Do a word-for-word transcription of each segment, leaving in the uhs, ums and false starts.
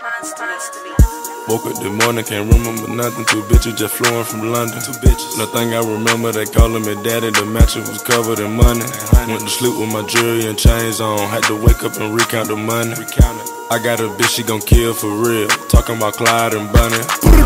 Woke up this morning, can't remember nothing. Two bitches just flew from London. Two bitches. Nothing I remember, they calling me daddy. The mattress was covered in money. Went to sleep with my jewelry and chains on. Had to wake up and recount the money. Recount it. I got a bitch, she gon' kill for real. Talking about Clyde and Bunny.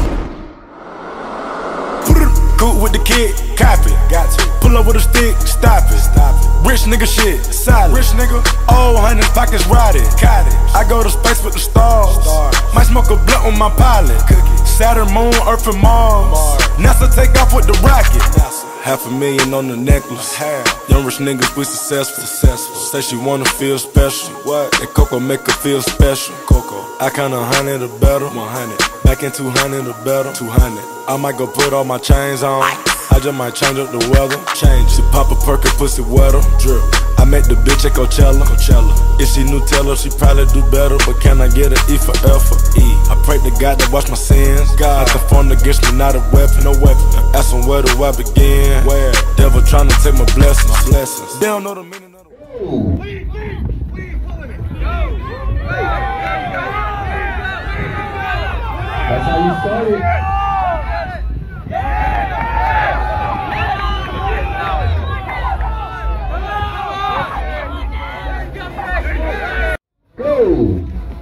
Cool with the kid, copy. Got to pull up with a stick, stop it. Stop it. Rich nigga shit, solid. Rich nigga, old hundreds, pockets rotted. Cottage. I go to space with the stars. Stars. Might smoke a blunt with my pilot. Cookie. Saturn, Moon, Earth, and Mars. Mars. NASA take off with the rocket. NASA. Half a million on the necklace. Half. Young rich niggas, we successful. successful. Say she wanna feel special. What? That Coco make her feel special. Coco. I count a hundred or better. One hundred. Back in two hundred or better. Two hundred. I might go put all my chains on. I just might change up the weather. Change. She pop a perk and pussy wetter. Drip. I met the bitch at Coachella. Coachella. If she knew tell her, she probably do better. But can I get an E for effort? E. I pray to God that wash my sins. God, I formed against me, not a weapon. No weapon. Ask them where do I begin? Where? Devil trying to take my blessings. My blessings. They don't know the meaning of the word. That's how you started. Go!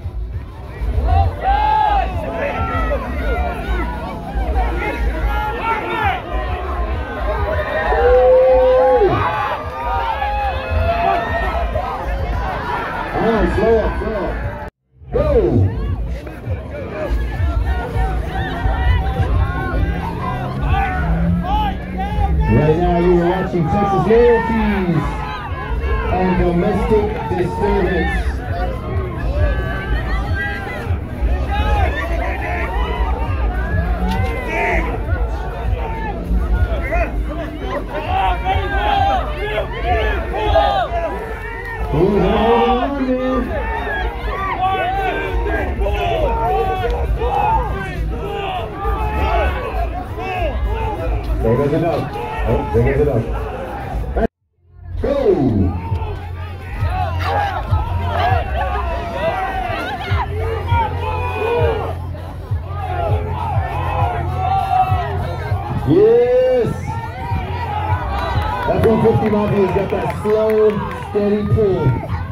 Alright, slow up, slow up. Go! Right now you are watching Texas Loyalties on Domestic Disturbance. Who's on there? There goes it up. Oh, there goes it up. Go! Yes! That one fifty Mafia's got that slow, steady pull.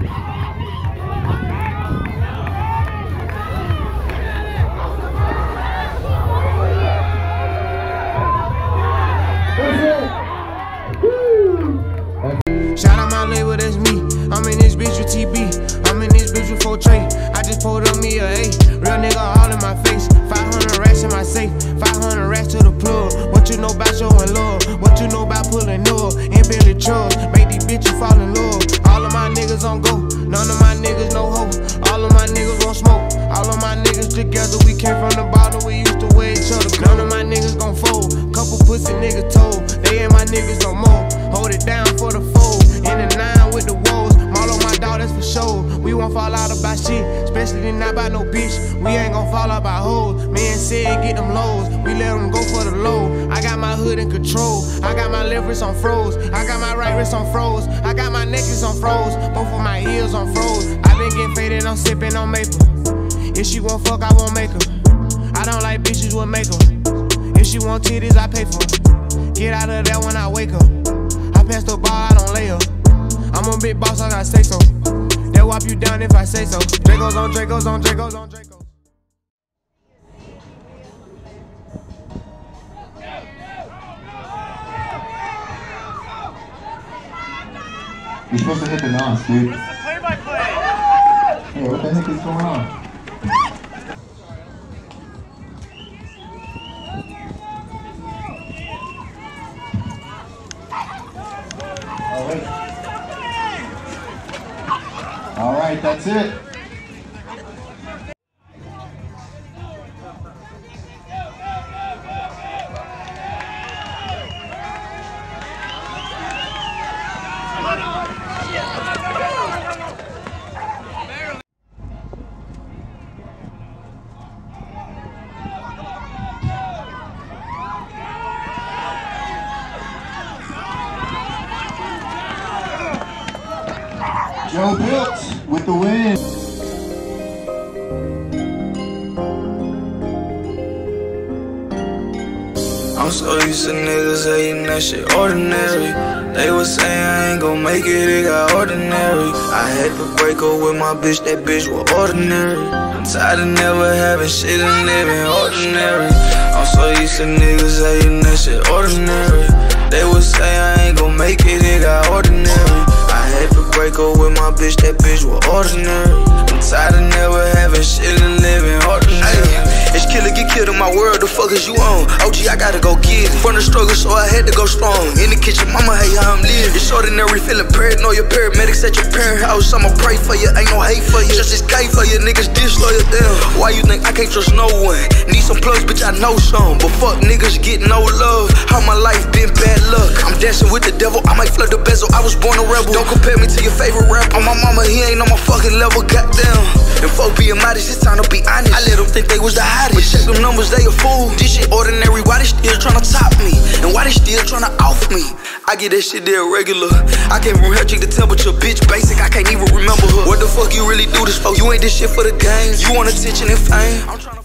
Shout out my label, that's me. I'm in this bitch with T B. I'm in this bitch with four Trey. I just pulled up me a A. Real nigga all in my face. five hundred racks in my safe. five hundred racks to the plug. What you know about showing love? What you know about pulling up? In Bentley trucks. Make these bitches fall in love. All of my niggas on go. None of my niggas no hope. All of my niggas gon' smoke. All of my niggas together. We came from the bottom. We used to wear each other. None of my niggas gon' fold. Couple pussy niggas told. They ain't my niggas no more. Hold it down for the fold. In the nine with the woes. Marlo my dog, that's for sure. We won't fall out about shit, especially not by no bitch. We ain't gon' fall out by hoes. Man said get them lows. We let them go for the low. I got my hood in control. I got my left wrist on froze. I got my right wrist on froze. I got my necklace on froze. Both of my ears on froze. I been getting faded, I'm sipping on maple. If she won't fuck, I won't make her. I don't like bitches with makeup. If she want titties, I pay for her. Get out of there when I wake up. I pass the bar, I don't lay up. I'm a big boss, I gotta say so. They'll whop you down if I say so. Dracos on Dracos on Dracos on Dracos. You're supposed to hit the nose, dude. It's the play-by-play. Hey, what the heck is going on? All right. All right, that's it. Joe Built with the win. I'm so used to niggas hating that shit ordinary. They was saying I ain't gon' make it, it got ordinary. I had to break up with my bitch, that bitch was ordinary. I'm tired of never having shit and living ordinary. I'm so used to niggas hating that shit ordinary. They was saying I ain't gon' make it, it got ordinary. I had to break up with my bitch, that bitch was ordinary. I'm tired of never having shit and living ordinary. It's killer, get killed in my world, the fuck is you on? O G, I gotta go get it. From the struggle, so I had to go strong. In the kitchen, mama, hey, how I'm living. It's ordinary, feeling paranoia, paramedics at your parent house. I'ma pray for you, ain't no hate for you. Just this K for you, niggas disloyal, damn. Why you think I can't trust no one? Need some plugs, bitch, I know some. But fuck niggas get no love. How my life been bad luck. I'm dancing with the devil, I might flood the bezel. I was born a rebel. Don't compare me to your favorite rapper. On my mama, he ain't on my fucking level, goddamn. And folk being modest, it's time to be honest. I let them think they was the hottest. But check them numbers, they a fool. This shit ordinary, why they still tryna top me? And why they still tryna off me? I get that shit there regular. I came from here, check the temperature, bitch basic, I can't even remember her. What the fuck you really do this for? You ain't this shit for the game. You want attention and fame. I'm tryna